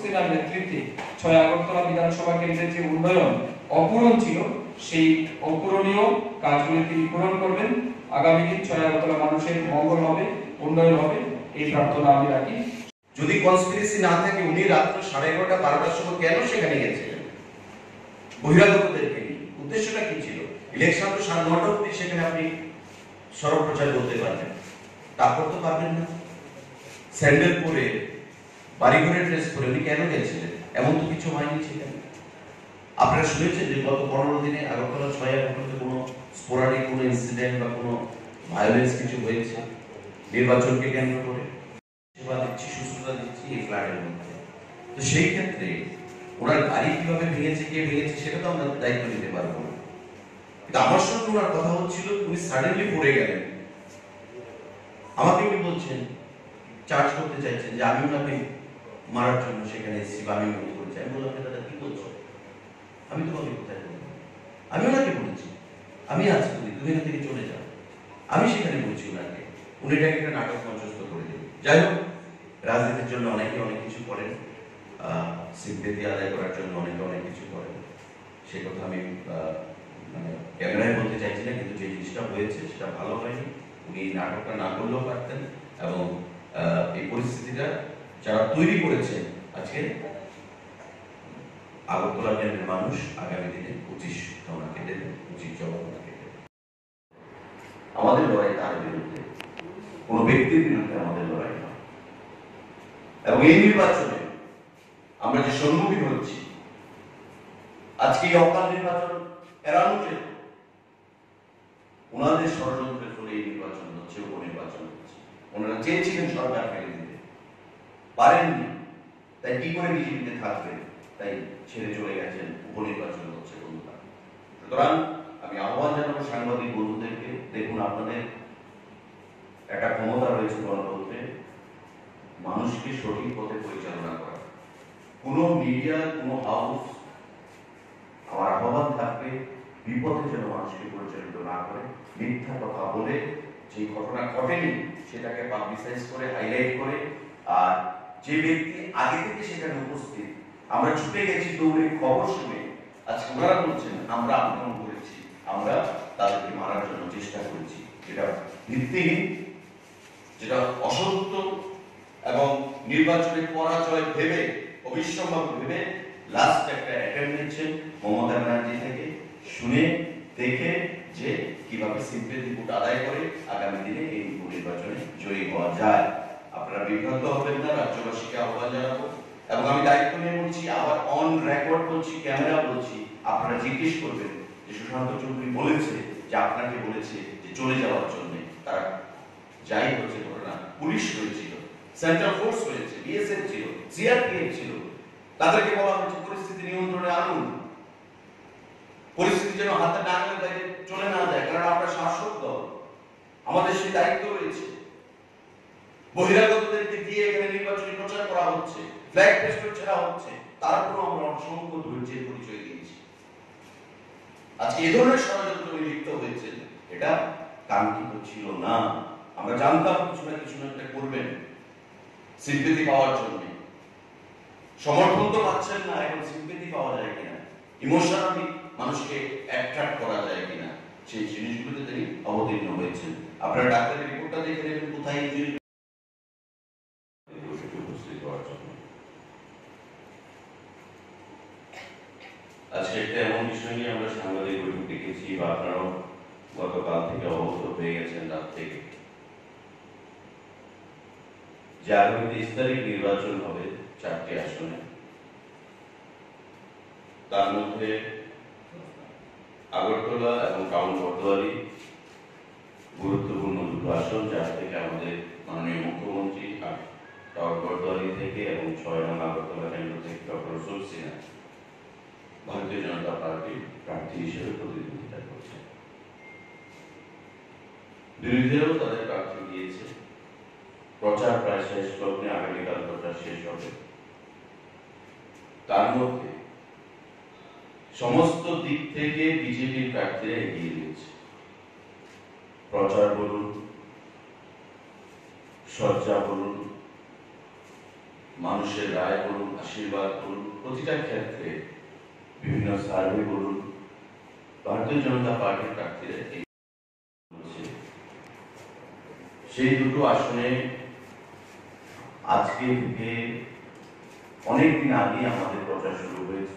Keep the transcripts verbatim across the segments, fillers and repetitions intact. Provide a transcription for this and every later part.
সিনহার নেতৃত্বে ছয় আগরতলা বিধানসভা কেন্দ্রের যে উন্নয়ন অপূরণ ছিল সেই অপূরণীয় কাজগুলি তিনি পূরণ করবেন। আগামী দিন ছয় আগরতলা মানুষের মঙ্গল হবে, উন্নয়ন হবে, এই প্রার্থনা আমি রাখি। যদি কনস্পিরেসি না থাকে উনি রাত্র সাড়ে এগারোটা বারোটার সময় কেন সেখানে গেছিলেন বহিরাগতদেরকে নিয়ে? উদ্দেশ্যটা কি ছিল? ইলেকশন তো সাড়ে নটা অব্দি সেখানে আপনি সরব প্রচার করতে পারবেন, তারপর তো পারবেন না। স্যান্ডেল পরে বাড়িঘরের ড্রেস পরে উনি কেন গেছিলেন? এমন তো কিছু হয়নি সেখানে। আপনারা শুনেছেন যে গত পনেরো দিনে আগরতলা ছয় আগরতলাতে কোনো স্পোরাডিক কোনো ইনসিডেন্ট বা কোনো ভায়োলেন্স কিছু হয়েছে নির্বাচনকে কেন্দ্র করে? সেবা দিচ্ছি, সুস্থতা দিচ্ছি এই ফ্ল্যাটের মধ্যে। তো সেই ক্ষেত্রে ওনার গাড়ি কিভাবে ভেঙেছে, কে ভেঙেছে, সেটা তো আমরা দায়িত্ব নিতে পারবো না। কিন্তু আমার সঙ্গে ওনার কথা হচ্ছিল, উনি সাডেনলি পড়ে গেলেন। আমাকে উনি বলছেন, চার্জ করতে চাইছেন যে আমি ওনাকে মারার জন্য সেখানে এসেছি বা আমি মনে করছি। আমি বললাম, দাদা কি বলছো? আমি তোমাকে কোথায় বলবো? আমি ওনাকে বলেছি আমি আছি, তুমি তুমি এখান থেকে চলে যাও। আমি সেখানে বলছি ওনাকে, উনি এটাকে একটা নাটক মঞ্চস্থ করে দিলেন। যাই হোক, রাজনীতির জন্য অনেকে অনেক কিছু করেন, সিম্পেথি আদায় করার জন্য অনেকে অনেক কিছু করেন। সে কথা আমি মানে ক্যামেরায় বলতে চাইছি না, কিন্তু যে জিনিসটা হয়েছে সেটা ভালো হয়নি। উনি নাটকটা না করলেও পারতেন, এবং এই পরিস্থিতিটা যারা তৈরি করেছে আজকে আগরতলা কেন্দ্রের মানুষ আগামী দিনে উচিত ওনাকে দেবে, উচিত জবাব ওনাকে দেবে। আমাদের লড়াই তার বিরুদ্ধে, কোন ব্যক্তির বিরুদ্ধে আমাদের লড়াই নয়। এবং এই নির্বাচনে আমরা যে সম্মুখীন হচ্ছি, আজকে এই অকাল নির্বাচন এড়ানো যেত, ওনাদের ষড়যন্ত্রের ফলে এই নির্বাচন হচ্ছে, উপনির্বাচন হচ্ছে। ওনারা চেয়েছিলেন সরকার ফেলে দিতে, পারেননি, তাই কি করে বিজেপিতে থাকবেন, তাই ছেড়ে চলে গেছেন, উপনির্বাচন হচ্ছে বন্ধুরা। সুতরাং আমি আহ্বান জানাবো সাংবাদিক বন্ধুদেরকে, দেখুন আপনাদের একটা ক্ষমতা রয়েছে গণতন্ত্রে মানুষকে সঠিক পথে পরিচালনা করা। কোন মিডিয়া, কোন হাউস, আমার আহ্বান থাকবে বিপথে যেন মানুষকে পরিচালিত না করে, মিথ্যা কথা বলে যে ঘটনা ঘটেনি সেটাকে পাবলিসাইজ করে, হাইলাইট করে, আর যে ব্যক্তি আগে থেকে সেখানে উপস্থিত, আমরা ছুটে গেছি দৌড়ে খবর শুনে, আজকে ওনারা বলছেন আমরা আক্রমণ করেছি, আমরা তাদেরকে মারার জন্য চেষ্টা করেছি, যেটা ভিত্তিহীন, যেটা অসত্য, এবং নির্বাচনের পরাজয় ভেবে, অবিশ্বাস্য ভেবে লাস্ট একটা অ্যাটেম্প নিচ্ছেন মমতা ব্যানার্জি থেকে, শুনে দেখে যে কিভাবে সিম্পেথি ভোট আদায় করে আগামী দিনে এই উপনির্বাচনে জয়ী হওয়া যায়। আপনারা বিভ্রান্ত হবেন না, রাজ্যবাসীকে আহ্বান জানাবো। এবং আমি দায়িত্ব নিয়ে বলছি, আবার অন রেকর্ড বলছি, ক্যামেরা বলছি, আপনারা জিজ্ঞেস করবেন যে সুশান্ত চৌধুরী বলেছে যে আপনাকে বলেছে যে চলে যাওয়ার জন্য। তারা যাই হচ্ছে ঘটনা, পুলিশ হয়েছিল, সেন্ট্রাল ফোর্স হয়েছে, বিএসএফ ছিল, সিআরপিএফ ছিল, তাদেরকে বলা হচ্ছে পরিস্থিতি নিয়ন্ত্রণে আনুন, পরিস্থিতি যেন হাতে নাগালের বাইরে চলে না যায়, কারণ আমরা শাসক দল, আমাদের সেই দায়িত্ব রয়েছে। বহিরাগতদেরকে দিয়ে এখানে নির্বাচনী প্রচার করা হচ্ছে, ফ্ল্যাগ পেস্ট ছেড়া হচ্ছে, তারপরও আমরা অসংখ্য ধৈর্যের পরিচয় দিয়েছি। আজকে এ ধরনের ষড়যন্ত্র লিপ্ত হয়েছে, এটা কাঙ্ক্ষিত ছিল না। আমরা জানতাম কিছু না কিছু একটা করবেন সিম্পেথি পাওয়ার জন্য। সমর্থন তো পাচ্ছেন না, এখন সিম্পেথি পাওয়া যায় কিনা, ইমোশনালি মানুষকে অ্যাট্রাক্ট করা যায় কিনা, সেই জিনিসগুলোতে তিনি অবতীর্ণ হয়েছেন। আপনারা ডাক্তারের রিপোর্টটা দেখে নেবেন কোথায় ইনজুরি। আজকে একটা এমন বিষয় নিয়ে আমরা সাংবাদিক বৈঠক দেখেছি, বা আপনারাও গতকাল থেকে অবগত হয়ে গেছেন রাত থেকে, যে আগামী তেইশ তারিখ নির্বাচন হবে চারটি আসনে। তার মধ্যে আগরতলা এবং টাউন বর্দোয়ারি গুরুত্বপূর্ণ দুটো আসন, যার থেকে আমাদের মাননীয় মুখ্যমন্ত্রী টাউন বর্দোয়ারি থেকে এবং ছয় নং আগরতলা কেন্দ্র থেকে ডক্টর রসুল সিনহা ভারতীয় জনতা পার্টির প্রার্থী হিসেবে প্রতিদ্বন্দ্বিতা করছে। বিরোধীরাও তাদের প্রার্থী দিয়েছে। প্রচার প্রায় শেষ লগ্নে, আগামীকাল প্রচার শেষ হবে। তার মধ্যে সমস্ত দিক থেকে বিজেপির প্রার্থীরা এগিয়ে রয়েছে। প্রচার বলুন, সজ্জা বলুন, মানুষের রায় বলুন, আশীর্বাদ বলুন, প্রতিটা ক্ষেত্রে বিভিন্ন সার্ভে বলুন, ভারতীয় জনতা পার্টির প্রার্থীরা সেই দুটো আসনে আজকে থেকে অনেকদিন আগে আমাদের প্রচার শুরু হয়েছে,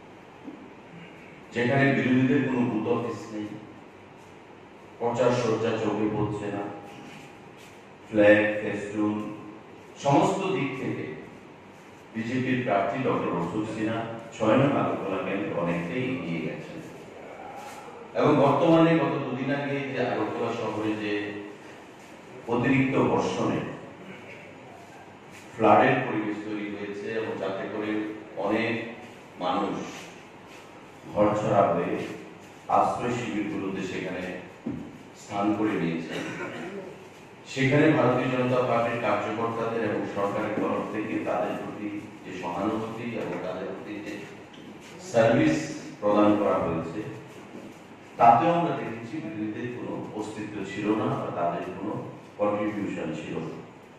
যেখানে বিরোধীদের কোনো বুথ অফিস নেই, প্রচার সজ্জা চোখে পড়ছে না, ফ্ল্যাগ ফেস্টুন সমস্ত দিক থেকে বিজেপির প্রার্থী ডক্টর রসুল সিনহা ছয় নং আগরতলা কেন্দ্রে অনেকটাই এগিয়ে গেছেন। এবং বর্তমানে গত দুদিন আগে যে আগরতলা শহরে যে অতিরিক্ত বর্ষণে ফ্লাডের পরিবেশ তৈরি হয়েছে এবং যাতে করে অনেক মানুষ ঘরছড়া হয়ে আশ্রয় শিবিরগুলোতে সেখানে স্থান করে নিয়েছে, সেখানে ভারতীয় জনতা পার্টির কার্যকর্তাদের এবং সরকারের তরফ থেকে তাদের প্রতি যে সহানুভূতি এবং তাদের প্রতি যে সার্ভিস প্রদান করা হয়েছে, তাতেও আমরা দেখেছি বিরোধীদের কোনো অস্তিত্ব ছিল না বা তাদের কোনো কন্ট্রিবিউশন ছিল না।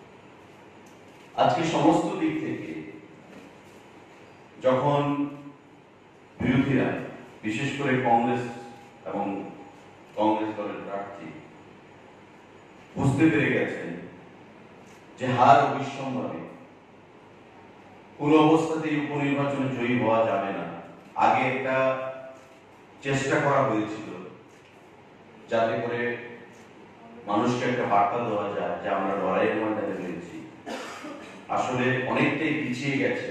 আজকে সমস্ত দিক থেকে যখন বিরোধীরা বিশেষ করে কংগ্রেস এবং কংগ্রেস দলের প্রার্থী বুঝতে পেরে গেছেন যে হার অবিসম্ভাবী, কোন অবস্থাতেই উপনির্বাচনে জয়ী হওয়া যাবে না। আগে একটা চেষ্টা করা হয়েছিল যাতে করে মানুষকে একটা বার্তা দেওয়া যায় যে আমরা লড়াইয়ের ময়দানে রয়েছি, আসলে অনেকটাই পিছিয়ে গেছেন।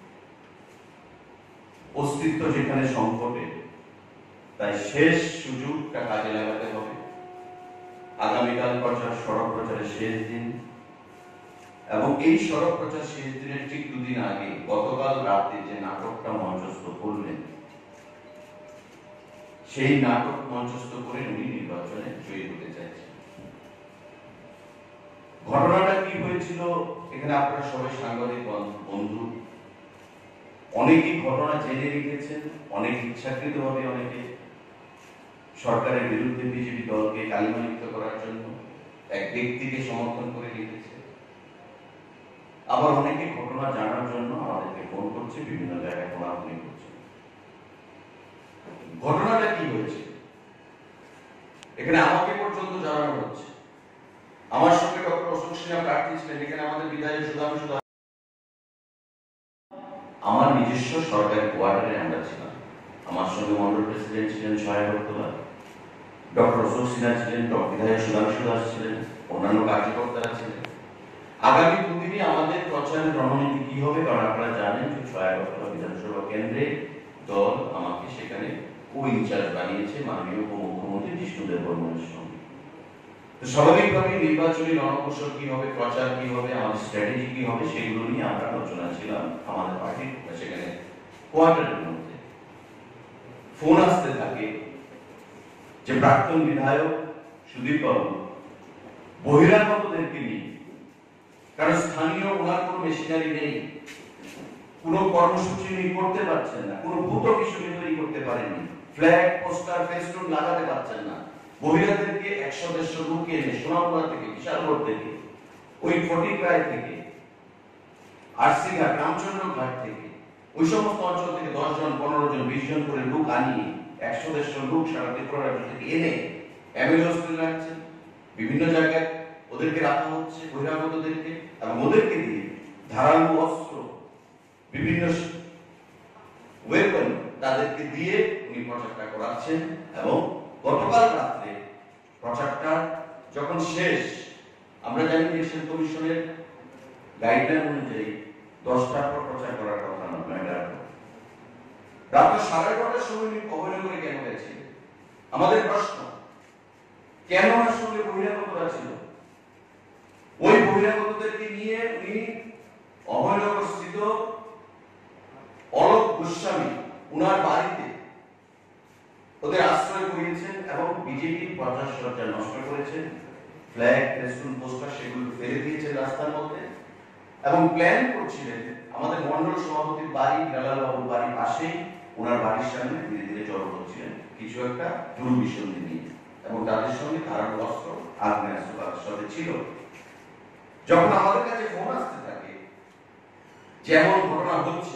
অস্তিত্ব যেখানে সংকটে, তাই শেষ সুযোগটা কাজে লাগাতে হবে। আগামীকাল প্রচার সড়ক প্রচারের শেষ দিন, এবং এই সড়ক প্রচার শেষ দিনের ঠিক দুদিন আগে গতকাল রাতে যে নাটকটা মঞ্চস্থ করলেন, সেই নাটক মঞ্চস্থ করে উনি নির্বাচনে জয়ী হতে চাইছেন। ঘটনাটা কি হয়েছিল এখানে আপনারা সবাই সাংবাদিক বন্ধু, অনেকেই ঘটনা জেনে রেখেছেন, অনেক ইচ্ছাকৃত ভাবে অনেকে সরকারের বিরুদ্ধে বিজেপি দলকে কালিমালিপ্ত করার জন্য এক ব্যক্তিকে সমর্থন করে রেখেছে। আবার অনেকে ঘটনা জানার জন্য আমাদেরকে ফোন করছে, বিভিন্ন জায়গায় ফোনাফোনি করছে। ঘটনাটা কি হয়েছে এখানে আমাকে পর্যন্ত জানানো হচ্ছে। আমার সঙ্গে ডক্টর অশোক সিনহা প্রার্থী ছিলেন, এখানে আমাদের বিধায়ক সুধাংশু, আমার নিজস্ব সরকারি কোয়ার্টারে আমরা ছিলাম। আমার সঙ্গে মন্ডল প্রেসিডেন্ট ছিলেন ছয় আগরতলা, ডক্টর অশোক সিনহা ছিলেন, বিধায়ক সুধাংশু দাস ছিলেন, অন্যান্য কার্যকর্তারা ছিলেন। আগামী দুদিনে আমাদের প্রচারের রণনীতি কি হবে, কারণ আপনারা জানেন যে ছয় আগরতলা বিধানসভা কেন্দ্রে দল আমাকে সেখানে কো ইনচার্জ বানিয়েছে মাননীয় উপমুখ্যমন্ত্রী জিষ্ণুদেব বর্মনের সঙ্গে। তো স্বাভাবিকভাবে নির্বাচনী রণকৌশল কি হবে, প্রচার কি হবে, আমাদের স্ট্র্যাটেজি কি হবে, সেগুলো নিয়ে আমরা আলোচনা ছিলাম আমাদের পার্টির সেখানে কোয়ার্টারের মধ্যে। ফোন আসতে থাকে যে প্রাক্তন বিধায়ক সুদীপ বাবু বহিরাগতদেরকে নিয়ে, কারণ স্থানীয় ওনার কোনো মেশিনারি নেই, কোনো কর্মসূচি উনি করতে পারছেন না, কোনো বুথ অফিস তৈরি করতে পারেননি, ফ্ল্যাগ পোস্টার ফেস্টুন লাগাতে পারছেন না। বহিরাদেরকে একশো দেড়শো লোক এনে সোনামুড়া থেকে, বিশালগড় থেকে, ওই ফটিকরায় থেকে, আরসিঘাট, রামচন্দ্র ঘাট থেকে, ওই সমস্ত অঞ্চল থেকে দশ জন পনেরো জন বিশ জন করে লোক আনিয়ে একশো দেড়শো লোক সারা ত্রিপুরা রাজ্য থেকে এনে এমএলএ হস্টেলে রাখছেন। বিভিন্ন জায়গায় ওদেরকে রাখা হচ্ছে বহিরাগতদেরকে, এবং ওদেরকে দিয়ে ধারালো অস্ত্র, বিভিন্ন ওয়েপন তাদেরকে দিয়ে উনি প্রচারটা করাচ্ছেন। এবং গতকাল রাত্রে প্রচারটা যখন শেষ, আমরা জানি ইলেকশন কমিশনের গাইডলাইন অনুযায়ী দশটার পর প্রচার করার কথা না, নয়টার পর। রাত সাড়ে নটার সময় উনি অভয়নগরে কেন গেছিলেন? আমাদের প্রশ্ন, কেন ওনার সঙ্গে বহিরাগতরা ছিল? ওই বহিরাগতদেরকে নিয়ে উনি অভয়নগর স্থিত অলোক গোস্বামী উনার বাড়িতে ওদের আশ্রয় করিয়েছেন এবং বিজেপির প্রচার সজ্জা নষ্ট করেছেন, ফ্ল্যাগ ফেস্টুন পোস্টার সেগুলো ফেলে দিয়েছেন রাস্তার মধ্যে, এবং প্ল্যান করছিলেন আমাদের মন্ডল সভাপতির বাড়ি, লালাল বাবুর বাড়ির পাশেই ওনার বাড়ির সামনে ধীরে ধীরে জড়ো হচ্ছিলেন কিছু একটা দুর্বিসন্ধি নিয়ে, এবং তাদের সঙ্গে ধারালো অস্ত্র আগ্নেয়াস্ত্র তাদের সাথে ছিল। যখন আমাদের কাছে ফোন আসতে থাকে যেমন ঘটনা হচ্ছে,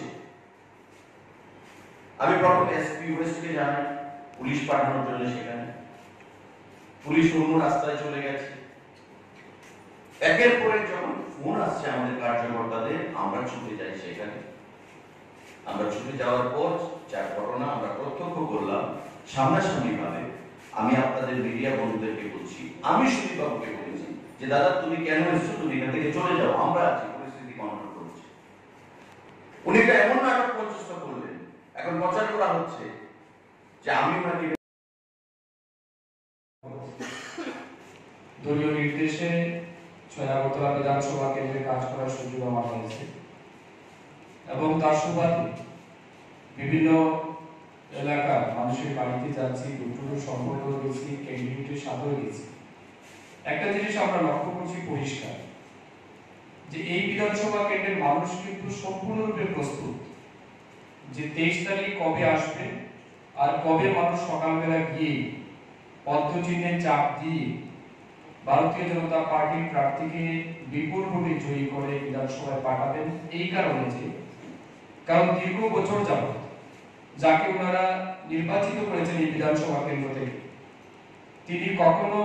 আমি প্রথম এসপি ওয়েস্টকে জানাই পুলিশ পাঠানোর জন্য, সেখানে পুলিশ অন্য রাস্তায় চলে গেছে। একের পর এক যখন ফোন আসছে আমাদের কার্যকর্তাদের, আমরা ছুটে যাই সেখানে। আমরা ছুটে যাওয়ার পর যা ঘটনা আমরা প্রত্যক্ষ করলাম সামনাসামনি ভাবে, আমি আপনাদের মিডিয়া বন্ধুদেরকে বলছি, আমি সুদীপ বাবুকে বলেছি যে দাদা তুমি কেন এসছো, তুমি এখান থেকে চলে যাও, আমরা আছি, পরিস্থিতি কন্ট্রোল করছি। উনি তো এমন নাটক মঞ্চস্থ করলেন, এখন প্রচার করা হচ্ছে যে আমি ওনাকে দলীয় নির্দেশে ছয় আগরতলা বিধানসভা কেন্দ্রে কাজ করার সুযোগ আমার হয়েছে এবং তার সুবাদে বিভিন্ন এলাকার মানুষের বাড়িতে যাচ্ছি, দুটো সম্পর্ক রয়েছি, ক্যান্ডিডেটের সাথেও গেছি। একটা জিনিস আমরা লক্ষ্য করছি পরিষ্কার, যে এই বিধানসভা কেন্দ্রের মানুষ কিন্তু সম্পূর্ণরূপে প্রস্তুত যে তেইশ তারিখ কবে আসবে আর কবে মানুষ সকালবেলা গিয়ে পদ্মচিহ্নে চাপ দিয়ে ভারতীয় জনতা পার্টির প্রার্থীকে বিপুল ভোটে জয়ী করে বিধানসভায় পাঠাবেন। এই কারণে যে কারণ দীর্ঘ বছর যাবত যাকে ওনারা নির্বাচিত করেছেন এই বিধানসভা কেন্দ্র থেকে, তিনি কখনো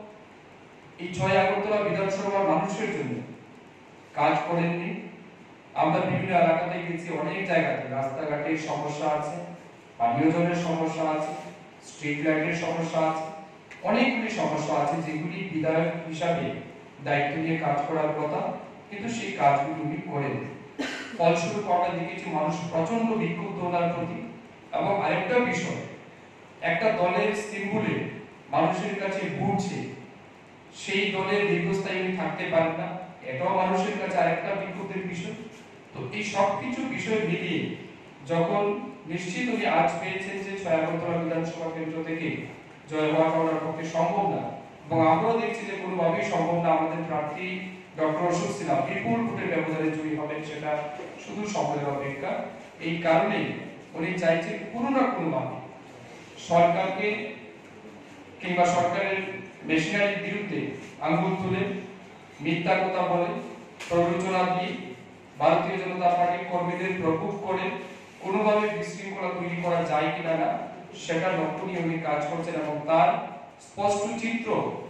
এই ছয় আগরতলা বিধানসভার মানুষের জন্য কাজ করেননি। আমরা বিভিন্ন এলাকাতে গেছি, অনেক জায়গাতে রাস্তাঘাটের সমস্যা আছে, পানীয় জলের সমস্যা আছে, স্ট্রিট লাইটের সমস্যা আছে, অনেকগুলি সমস্যা আছে যেগুলি বিধায়ক হিসাবে দায়িত্ব নিয়ে কাজ করার কথা, কিন্তু সেই কাজগুলি উনি করেন। ফলস্বরূপ আমরা দেখেছি মানুষ প্রচন্ড বিক্ষুব্ধ ওনার প্রতি। এবং আরেকটা বিষয়, একটা দলের সিম্বলে মানুষের কাছে ঘুরছে, সেই দলের দীর্ঘস্থায়ী উনি থাকতে পারেন না, এটাও মানুষের কাছে আরেকটা বিক্ষুব্ধের বিষয়। তো এই সব কিছু বিষয় মিলিয়ে যখন নিশ্চিত উনি আজ পেয়েছেন যে ছয় আগরতলা বিধানসভা কেন্দ্র থেকে জয় হওয়াটা ওনার পক্ষে সম্ভব না, এবং আমরাও দেখছি যে কোনোভাবেই সম্ভব না, আমাদের প্রার্থী ডক্টর অশোক সিনহা বিপুল ভোটের ব্যবধানে জয়ী হবেন, সেটা শুধু সময়ের অপেক্ষা। এই কারণে উনি চাইছেন কোনো না কোনোভাবে সরকারকে কিংবা সরকারের মেশিনারির বিরুদ্ধে আঙ্গুল তুলে মিথ্যা কথা বলে প্ররোচনা দিয়ে ভারতীয় জনতা পার্টির কর্মীদের প্রকোপ করে কোনোভাবে বিশৃঙ্খলা তৈরি করা যায় কিনা না, সেটা লক্ষ্য নিয়ে উনি কাজ করছেন। এবং তার স্পষ্ট চিত্র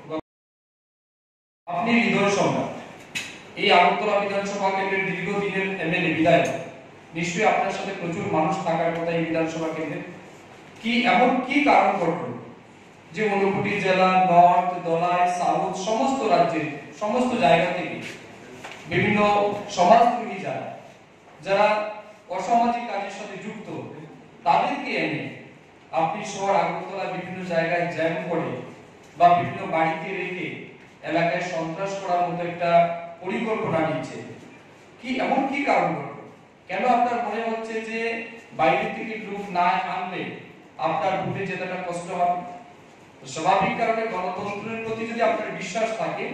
আপনি নিদর্শন। এই আগরতলা বিধানসভা কেন্দ্রের দীর্ঘদিনের এমএলএ বিধায়ক, নিশ্চয়ই আপনার সাথে প্রচুর মানুষ থাকার কথা এই বিধানসভা কেন্দ্রে। কি এমন কি কারণ ঘটল যে ঊনকোটি জেলা, নর্থ, দলাই, সাউথ, সমস্ত রাজ্যের সমস্ত জায়গা থেকে বিভিন্ন সমাজকর্মী যারা যারা অসামাজিক কাজের সাথে যুক্ত, তাদেরকে এনে আপনি শহর আগরতলা বিভিন্ন জায়গায় জ্যাম করে বা বিভিন্ন বাড়িতে রেখে এলাকায় সন্ত্রাস করার মতো একটা পরিকল্পনা নিচ্ছে। কি এমন কি কারণ ঘটল? কেন আপনার মনে হচ্ছে যে বাইরে থেকে লোক না আনলে আপনার ভোটে জেতাটা কষ্ট হবে? স্বাভাবিক কারণে গণতন্ত্রের প্রতি যদি আপনার বিশ্বাস থাকে,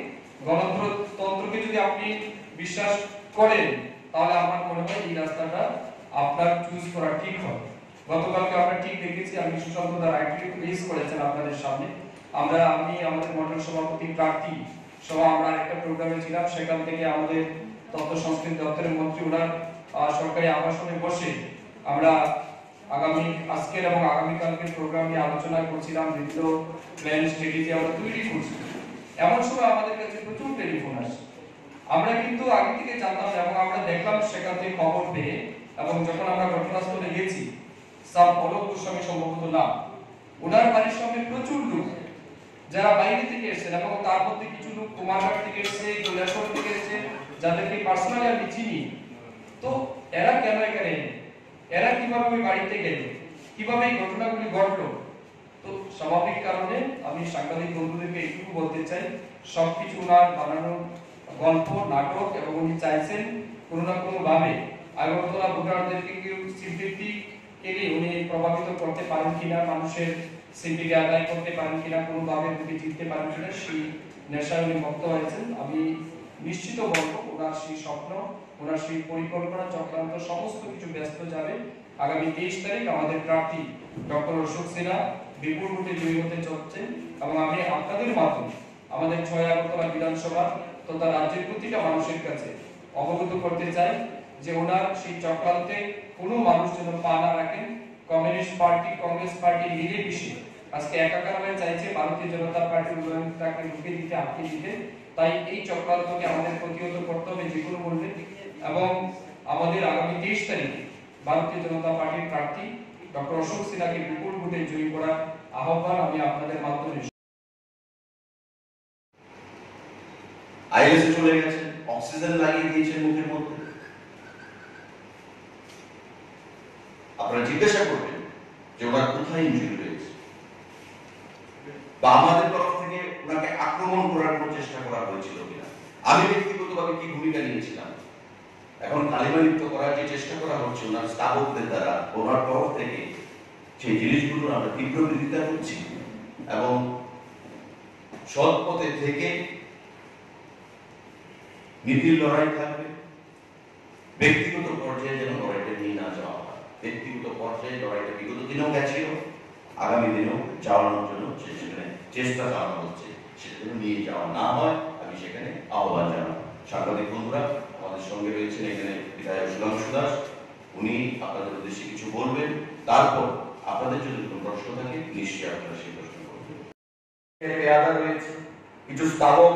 গণতন্ত্রকে যদি আপনি বিশ্বাস করেন, তাহলে আমার মনে হয় এই রাস্তাটা আপনার চুজ করা ঠিক হবে। গতকালকে আমরা ঠিক দেখেছি, আমি সুশান্ত দা রাইটলি প্লেস করেছেন আপনাদের সামনে। আমরা আমি আমাদের মন্ডল সভাপতি প্রার্থী সভা আমরা একটা প্রোগ্রামে ছিলাম, সেখান থেকে আমাদের তথ্য সংস্কৃতি দপ্তরের মন্ত্রী ওনার সরকারি আবাসনে বসে আমরা আগামী আজকের এবং আগামীকালকের প্রোগ্রাম নিয়ে আলোচনা করছিলাম, বিভিন্ন প্ল্যান স্ট্র্যাটেজি আমরা তৈরি করছি। এমন সময় আমাদের কাছে প্রচুর টেলিফোন আসে, আমরা কিন্তু আগে থেকে জানতাম এবং আমরা দেখলাম সেখান থেকে খবর পেয়ে, এবং যখন আমরা ঘটনাস্থলে গেছি, সব অলোক গোস্বামী সম্ভবত না, ওনার বাড়ির সামনে প্রচুর লোক যারা বাইরে থেকে এসেছেন, এবং তার মধ্যে কিছু লোক কুমারঘাট থেকে এসেছে, কৈলাসহর থেকে এসেছে, যাদেরকে পার্সোনালি আমি চিনি। তো এরা কেন এখানে, এরা কিভাবে ওই বাড়িতে গেল, কিভাবে এই ঘটনাগুলি ঘটলো? তো স্বাভাবিক কারণে আমি সাংবাদিক বন্ধুদেরকে একটু বলতে চাই, সবকিছু ওনার বানানো গল্প, নাটক, এবং উনি চাইছেন কোনো না কোনো ভাবে আগরতলা ভোটারদেরকে কেউ সিম্পিটি এলে উনি প্রভাবিত করতে পারেন কিনা, মানুষের সিম্পিটি আদায় করতে পারেন কিনা, কোনো ভাবে উনি জিততে পারেন কিনা, সেই নেশায় উনি মুক্ত হয়েছেন। আমি নিশ্চিত বলবো ওনার সেই স্বপ্ন, ওনার সেই পরিকল্পনা চক্রান্ত সমস্ত কিছু ব্যস্ত যাবে। আগামী তেইশ তারিখ আমাদের প্রার্থী ডক্টর অশোক সিনহা বিপুল ভোটে জয়ী হতে চলছেন, এবং আমি আপনাদের মাধ্যমে আমাদের ছয় আগরতলা বিধানসভা তথা রাজ্যের প্রতিটা মানুষের কাছে অবগত করতে চাই যে ওনার সেই চক্রান্তে কোনো মানুষ যেন পা না রাখেন। কমিউনিস্ট পার্টি, কংগ্রেস পার্টি মিলে মিশে আজকে একাকার হয়ে চাইছে ভারতীয় জনতা পার্টির উন্নয়নটাকে রুখে দিতে, আটকে দিতে। তাই এই চক্রান্তকে আমাদের প্রতিহত করতে হবে যে কোনো মূল্যে। এবং আমাদের আগামী তেইশ তারিখে ভারতীয় জনতা পার্টির প্রার্থী ডক্টর অশোক সিনহাকে বিপুল ভোটে জয়ী করার আহ্বান আমি আপনাদের মাধ্যমে। আইএলএসে চলে গেছেন, অক্সিজেন লাগিয়ে দিয়েছেন মুখের মধ্যে। আপনারা জিজ্ঞাসা করবেন যে ওনার কোথায় ইনজুরি হয়েছে, বা আমাদের তরফ থেকে ওনাকে আক্রমণ করার চেষ্টা করা হয়েছিল কিনা, আমি ব্যক্তিগতভাবে কি ভূমিকা নিয়েছিলাম। এখন কালিমালিপ্ত করার যে চেষ্টা করা হচ্ছে ওনার স্থাপকদের দ্বারা, ওনার তরফ থেকে সেই জিনিসগুলো আমরা তীব্র বিরোধিতা করছি এবং সৎ পথে থেকে নীতির লড়াই থাকবে। ব্যক্তিগত পর্যায়ে যেন লড়াইটা নিয়ে না যাওয়া হয়। ব্যক্তিগত পর্যায়ে লড়াইটা বিগত দিনেও গেছিল, আগামী দিনেও চালানোর জন্য সেখানে চেষ্টা চালানো হচ্ছে, সেটা নিয়ে যাওয়া না হয় আমি সেখানে আহ্বান জানাবো। সাংবাদিক বন্ধুরা আমাদের সঙ্গে রয়েছেন এখানে বিধায়ক সুধাংশু দাস, উনি আপনাদের উদ্দেশ্যে কিছু বলবেন, তারপর আপনাদের যদি কোনো প্রশ্ন থাকে নিশ্চয়ই আপনারা সেই প্রশ্ন করবেন। পেয়াদা রয়েছে, কিছু স্থাবক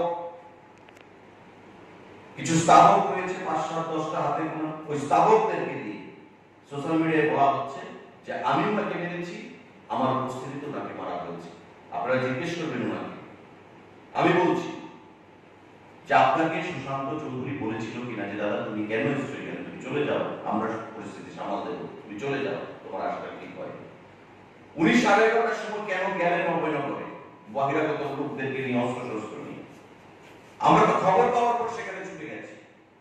কিছু স্থাবক রয়েছে, পাঁচ সাত দশটা হাতে গোনা। ওই স্থাবকদেরকে দিয়ে সোশ্যাল মিডিয়ায় বলা হচ্ছে যে আমি ওনাকে মেরেছি, আমার উপস্থিতিতে ওনাকে মারা হয়েছে। আপনারা জিজ্ঞেস করবেন ওনাকে। আমি বলছি যে আপনাকে সুশান্ত চৌধুরী বলেছিল কিনা যে দাদা তুমি কেন এসছো এখানে, তুমি চলে যাও, আমরা পরিস্থিতি সামাল দেবো, তুমি চলে যাও, তোমার আশাটা ঠিক হয়। উনি সাড়ে এগারোটার সময় কেন গেলেন অভয়নগরে বহিরাগত লোকদেরকে নিয়ে, অস্ত্র শস্ত্র নিয়ে? আমরা তো খবর পাওয়ার পর সেখানে ছুটে গেছি।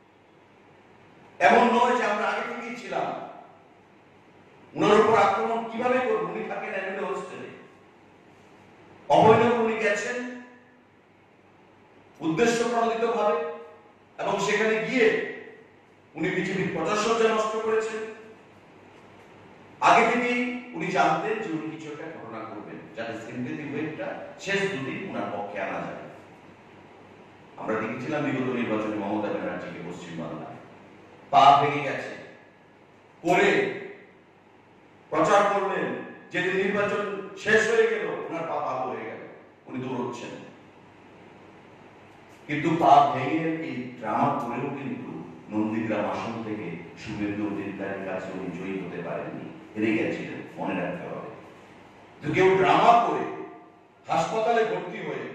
এমন নয় যে আমরা আগে থেকেই ছিলাম। উনার উপর আক্রমণ কিভাবে করবো? উনি থাকেন এমএলএ হোস্টেলে, অভয়নগর উনি গেছেন উদ্দেশ্য প্রণোদিত ভাবে, এবং সেখানে গিয়ে উনি বিজেপির প্রচার সজ্জা নষ্ট করেছেন। আগে থেকেই উনি জানতেন যে উনি কিছু একটা ঘটনা করবেন, যাতে সিম্পেথি ওয়েভটা শেষ দুদিন উনার পক্ষে আনা যায়। আমরা দেখেছিলাম বিগত নির্বাচনে মমতা ব্যানার্জিকে পশ্চিমবাংলায় পা ভেঙে গেছে করে প্রচার করলেন, যেদিন নির্বাচন শেষ হয়ে গেল ওনার পা ভালো হয়ে গেল, উনি দৌড়চ্ছেন। কিন্তু পা ভেঙে এই ড্রামা করেও কিন্তু নন্দীগ্রাম আসন থেকে শুভেন্দু অধিকারীর কাছে উনি জয়ী হতে পারেননি, হেরে গেছিলেন, মনে রাখতে হবে। তো কেউ ড্রামা করে হাসপাতালে ভর্তি হয়ে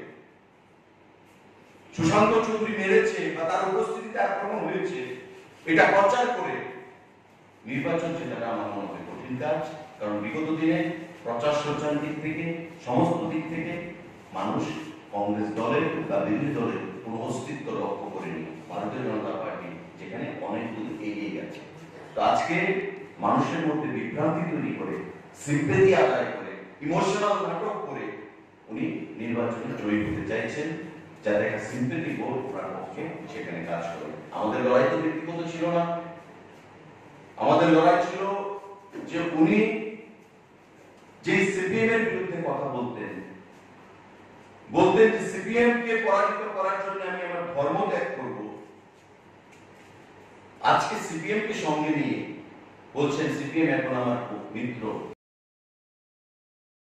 সুশান্ত চৌধুরী মেরেছে বা তার উপস্থিতিতে আক্রমণ হয়েছে এটা প্রচার করে নির্বাচন জেতাটা আমার মনে হয় কঠিন কাজ। কারণ বিগত দিনে প্রচার সজ্জার দিক থেকে, সমস্ত দিক থেকে মানুষ কংগ্রেস দলের বা বিরোধী দলের কোন অস্তিত্ব লক্ষ্য করেনি। ভারতীয় জনতা পার্টি যেখানে অনেক দূর এগিয়ে গেছে। তো আজকে মানুষের মধ্যে বিভ্রান্তি তৈরি করে, সিম্পেথি আদায় করে, ইমোশনাল নাটক করে উনি নির্বাচনে জয়ী হতে চাইছেন, যাতে একটা সিম্পেথি ভোট ওনার পক্ষে সেখানে কাজ করে। আমাদের লড়াই তো ব্যক্তিগত ছিল না, আমাদের লড়াই ছিল যে উনি যে সিপিএম এর বিরুদ্ধে কথা বলতেন, বলতেন যে সিপিএম কে পরাজিত করার জন্য আমি আমার ধর্ম ত্যাগ করব। আজকে সিপিএম কে সঙ্গে নিয়ে বলছেন সিপিএম এখন আমার মিত্র,